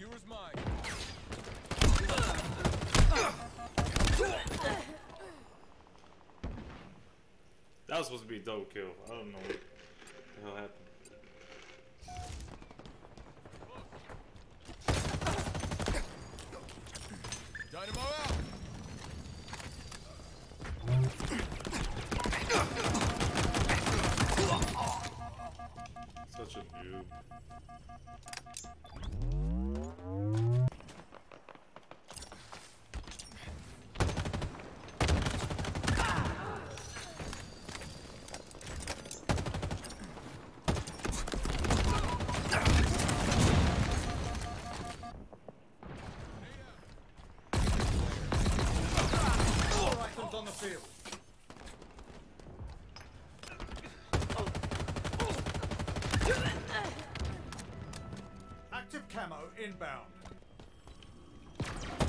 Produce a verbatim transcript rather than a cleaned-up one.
Computer's mine. That was supposed to be a double kill. I don't know what the hell happened. Dynamo out. Such a noob. On the field. Active camo inbound.